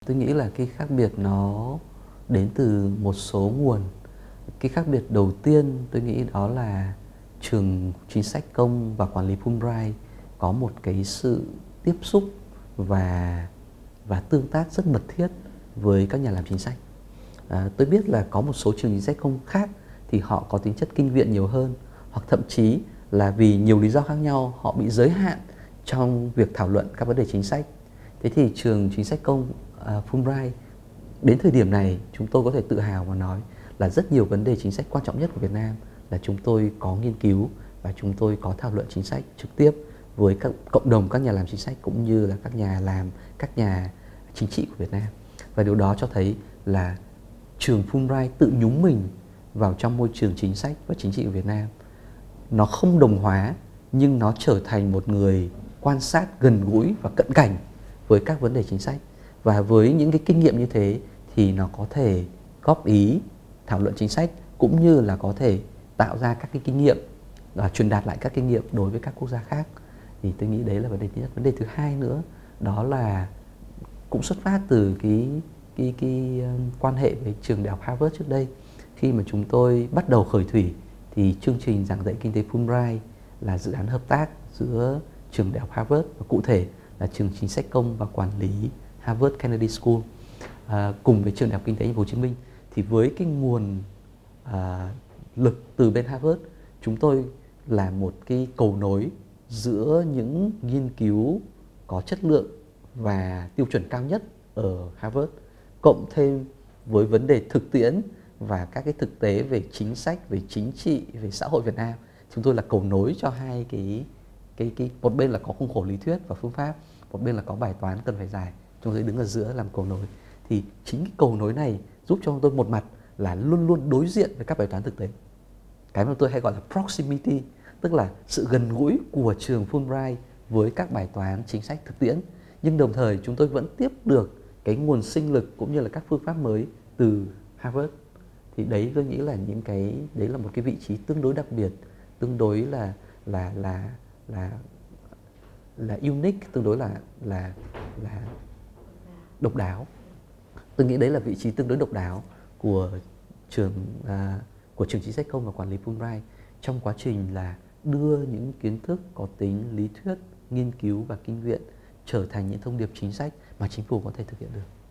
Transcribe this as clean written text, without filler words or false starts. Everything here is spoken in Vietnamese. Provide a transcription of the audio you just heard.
Tôi nghĩ là cái khác biệt nó đến từ một số nguồn. Cái khác biệt đầu tiên tôi nghĩ đó là trường chính sách công và quản lý Fulbright có một cái sự tiếp xúc và tương tác rất mật thiết với các nhà làm chính sách. Tôi biết là có một số trường chính sách công khác thì họ có tính chất kinh viện nhiều hơn, hoặc thậm chí là vì nhiều lý do khác nhau họ bị giới hạn trong việc thảo luận các vấn đề chính sách. Thế thì trường chính sách công Fulbright đến thời điểm này chúng tôi có thể tự hào mà nói là rất nhiều vấn đề chính sách quan trọng nhất của Việt Nam là chúng tôi có nghiên cứu và chúng tôi có thảo luận chính sách trực tiếp với các cộng đồng các nhà làm chính sách cũng như là các nhà chính trị của Việt Nam. Và điều đó cho thấy là trường Fulbright tự nhúng mình vào trong môi trường chính sách và chính trị của Việt Nam. Nó không đồng hóa nhưng nó trở thành một người quan sát gần gũi và cận cảnh với các vấn đề chính sách. Và với những cái kinh nghiệm như thế thì nó có thể góp ý thảo luận chính sách cũng như là có thể tạo ra các cái kinh nghiệm, truyền đạt lại các kinh nghiệm đối với các quốc gia khác. Thì tôi nghĩ đấy là vấn đề thứ nhất. Vấn đề thứ hai nữa đó là cũng xuất phát từ cái quan hệ với trường đại học Harvard trước đây. Khi mà chúng tôi bắt đầu khởi thủy thì chương trình giảng dạy kinh tế Fulbright là dự án hợp tác giữa trường đại học Harvard và cụ thể là trường chính sách công và quản lý Harvard Kennedy School cùng với trường đại học kinh tế Thành phố Hồ Chí Minh. Thì với cái nguồn lực từ bên Harvard, chúng tôi là một cái cầu nối giữa những nghiên cứu có chất lượng và tiêu chuẩn cao nhất ở Harvard, cộng thêm với vấn đề thực tiễn và các cái thực tế về chính sách, về chính trị, về xã hội Việt Nam. Chúng tôi là cầu nối cho hai cái một bên là có khung khổ lý thuyết và phương pháp, một bên là có bài toán cần phải giải. Chúng tôi đứng ở giữa làm cầu nối. Thì chính cái cầu nối này giúp cho tôi một mặt là luôn luôn đối diện với các bài toán thực tế. Cái mà tôi hay gọi là proximity, tức là sự gần gũi của trường Fulbright với các bài toán chính sách thực tiễn. Nhưng đồng thời chúng tôi vẫn tiếp được cái nguồn sinh lực cũng như là các phương pháp mới từ Harvard. Thì đấy tôi nghĩ là đấy là một cái vị trí tương đối đặc biệt, tương đối là unique, tương đối là độc đáo. Tôi nghĩ đấy là vị trí tương đối độc đáo của trường chính sách công và quản lý Fulbright trong quá trình là đưa những kiến thức có tính lý thuyết, nghiên cứu và kinh nghiệm trở thành những thông điệp chính sách mà chính phủ có thể thực hiện được.